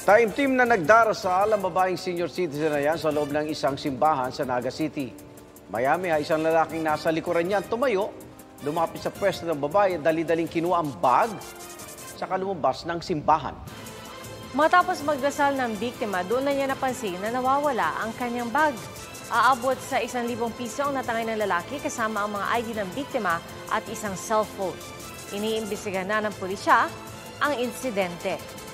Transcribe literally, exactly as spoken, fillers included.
Time team na nagdarasal ang babaeng senior citizen na yan sa loob ng isang simbahan sa Naga City. Miami, ha, isang lalaking nasa likuran niya tumayo, lumapit sa pwesto ng babae, dali-daling kinuha ang bag, saka lumabas ng simbahan. Matapos magdasal ng biktima, doon na niya napansin na nawawala ang kanyang bag. Aabot sa isang libong piso ang natangay ng lalaki kasama ang mga I D ng biktima at isang cellphone. Iniimbestigahan na ng pulisya ang insidente.